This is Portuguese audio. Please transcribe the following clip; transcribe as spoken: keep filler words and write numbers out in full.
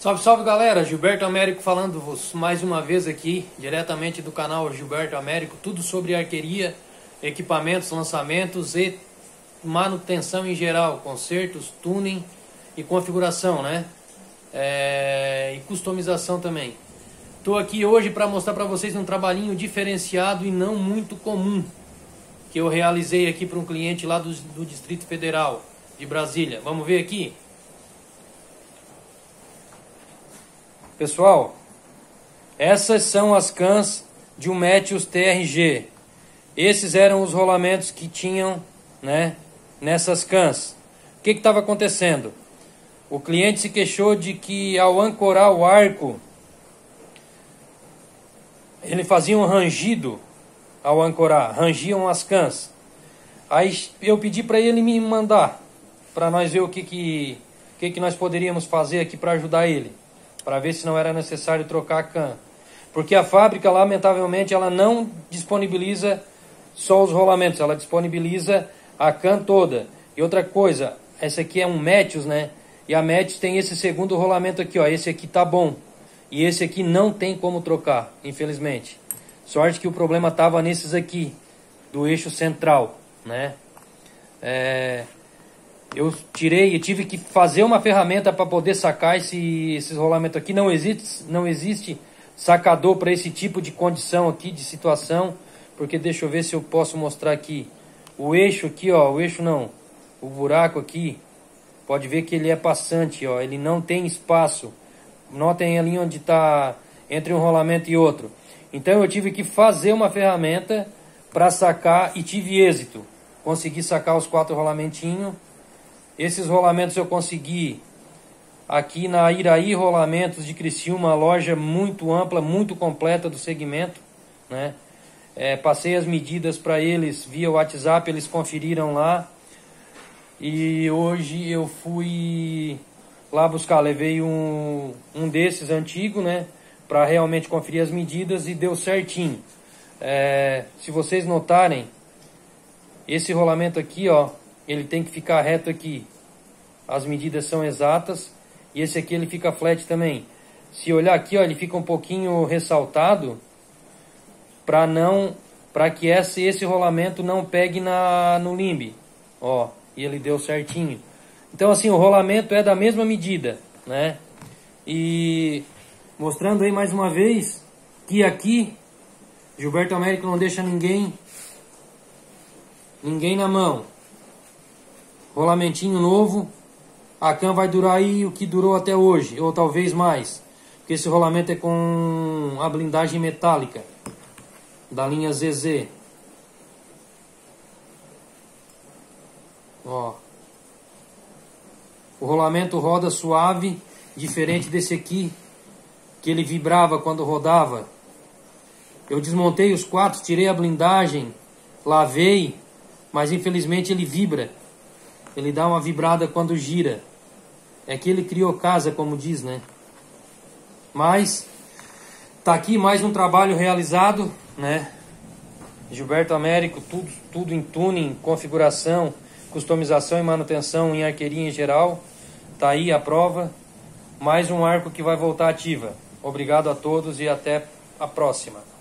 Salve, salve galera, Gilberto Américo falando mais uma vez aqui, diretamente do canal Gilberto Américo, tudo sobre arqueria, equipamentos, lançamentos e manutenção em geral, consertos, tuning e configuração, né? É... e customização também. Estou aqui hoje para mostrar para vocês um trabalhinho diferenciado e não muito comum, que eu realizei aqui para um cliente lá do, do Distrito Federal de Brasília. Vamos ver aqui? Pessoal, essas são as cãs de um Metius T R G. Esses eram os rolamentos que tinham, né, nessas cãs. O que estava acontecendo? O cliente se queixou de que ao ancorar o arco, ele fazia um rangido ao ancorar, rangiam as cãs. Aí eu pedi para ele me mandar, para nós ver o que, que, que, que nós poderíamos fazer aqui para ajudar ele, para ver se não era necessário trocar a cã. Porque a fábrica, lamentavelmente, ela não disponibiliza só os rolamentos, ela disponibiliza a cã toda. E outra coisa, essa aqui é um Metius, né? E a Metius tem esse segundo rolamento aqui, ó. Esse aqui tá bom. E esse aqui não tem como trocar, infelizmente. Sorte que o problema tava nesses aqui, do eixo central, né? É... Eu tirei, eu tive que fazer uma ferramenta para poder sacar esse, esses rolamentos aqui. Não existe, não existe sacador para esse tipo de condição aqui, de situação. Porque deixa eu ver se eu posso mostrar aqui. O eixo aqui, ó, o eixo não. O buraco aqui, pode ver que ele é passante, ó. Ele não tem espaço. Notem ali onde está entre um rolamento e outro. Então eu tive que fazer uma ferramenta para sacar e tive êxito. Consegui sacar os quatro rolamentinhos. Esses rolamentos eu consegui aqui na Iraí Rolamentos de Criciúma, uma loja muito ampla, muito completa do segmento, né? É, passei as medidas para eles via WhatsApp, eles conferiram lá. E hoje eu fui lá buscar, levei um, um desses antigos, né? Para realmente conferir as medidas e deu certinho. É, se vocês notarem, esse rolamento aqui, ó, ele tem que ficar reto aqui. As medidas são exatas. E esse aqui ele fica flat também. Se olhar aqui, ó, ele fica um pouquinho ressaltado para não, para que esse, esse rolamento não pegue na, no limbe. Ó, e ele deu certinho. Então assim, o rolamento é da mesma medida, né? E mostrando aí mais uma vez que aqui Gilberto Américo não deixa ninguém ninguém na mão. Rolamentinho novo. A cã vai durar aí o que durou até hoje, ou talvez mais. Porque esse rolamento é com a blindagem metálica da linha Z Z. Ó. O rolamento roda suave, diferente desse aqui, que ele vibrava quando rodava. Eu desmontei os quatro, tirei a blindagem, lavei, mas infelizmente ele vibra. Ele dá uma vibrada quando gira. É que ele criou casa, como diz, né? Mas tá aqui mais um trabalho realizado, né? Gilberto Américo, tudo, tudo em tuning, configuração, customização e manutenção em arqueria em geral. Tá aí a prova. Mais um arco que vai voltar ativa. Obrigado a todos e até a próxima.